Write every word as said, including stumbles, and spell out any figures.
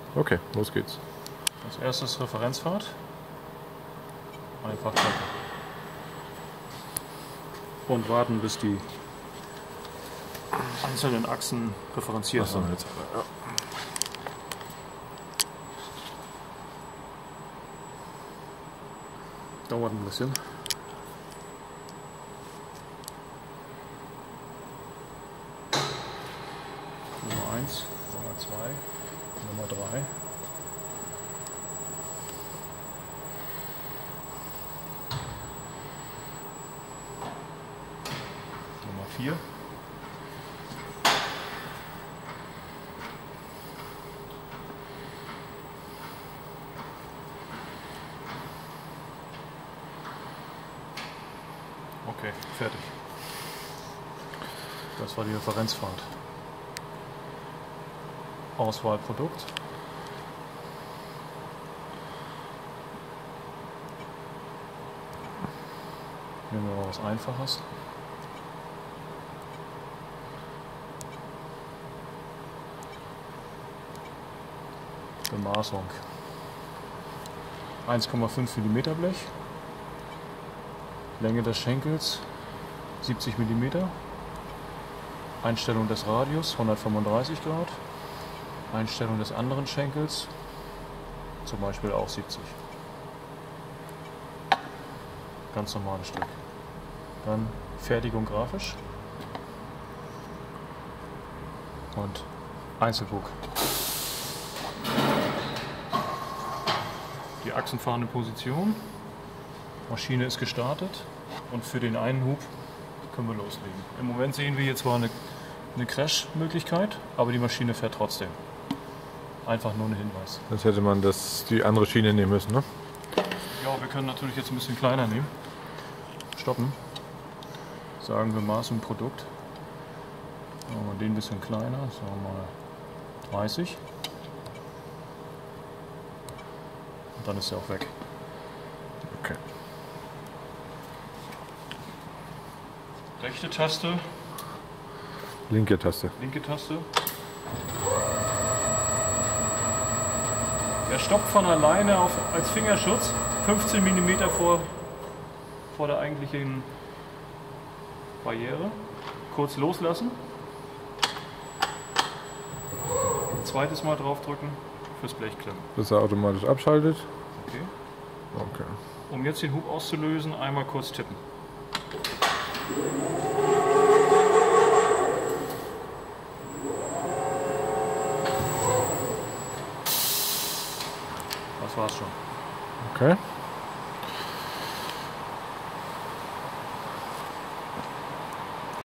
Okay, los geht's. Als erstes Referenzfahrt. Einfach treffen. Und warten, bis die einzelnen Achsen referenziert Achso, sind. jetzt, ja. Dauert ein bisschen. Nummer eins, Nummer zwei, Nummer drei. Nummer vier. Okay, fertig. Das war die Referenzfahrt. Auswahl Produkt. Nehmen wir mal was Einfaches. Bemaßung. eins Komma fünf Millimeter Blech. Länge des Schenkels siebzig Millimeter. Einstellung des Radius hundertfünfunddreißig Grad. Einstellung des anderen Schenkels zum Beispiel auch siebzig. Ganz normales Stück. Dann Fertigung grafisch und Einzelbug. Die achsenfahrende Position. Maschine ist gestartet und für den einen Hub können wir loslegen. Im Moment sehen wir hier zwar eine, eine Crash-Möglichkeit, aber die Maschine fährt trotzdem. Einfach nur ein Hinweis. Jetzt hätte man das, die andere Schiene nehmen müssen, ne? Ja, wir können natürlich jetzt ein bisschen kleiner nehmen. Stoppen. Sagen wir Maßung Produkt. Machen wir den ein bisschen kleiner, sagen wir mal dreißig. Und dann ist er auch weg. Okay. Rechte Taste, Linke Taste. linke Taste. Er stoppt von alleine auf, als Fingerschutz fünfzehn Millimeter vor, vor der eigentlichen Barriere. Kurz loslassen. Ein zweites Mal draufdrücken fürs Blechklemmen. Dass er automatisch abschaltet. Okay. Okay. Um jetzt den Hub auszulösen, einmal kurz tippen. Das war's schon. Okay.